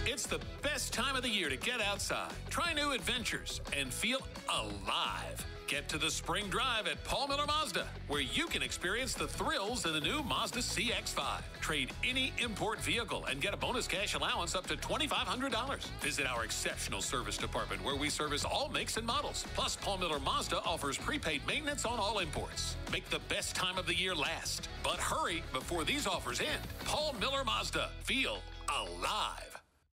It's the best time of the year to get outside, try new adventures, and feel alive. Get to the Spring Drive at Paul MIller Mazda, where you can experience the thrills of the new Mazda CX-5. Trade any import vehicle and get a bonus cash allowance up to $2,500. Visit our exceptional service department, where we service all makes and models. Plus, Paul MIller Mazda offers prepaid maintenance on all imports. Make the best time of the year last. But hurry before these offers end. Paul MIller Mazda. Feel alive.